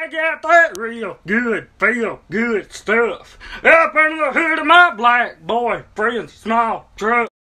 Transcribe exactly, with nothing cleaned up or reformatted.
got that real good, feel good stuff up under the hood of my black boy friend's small truck.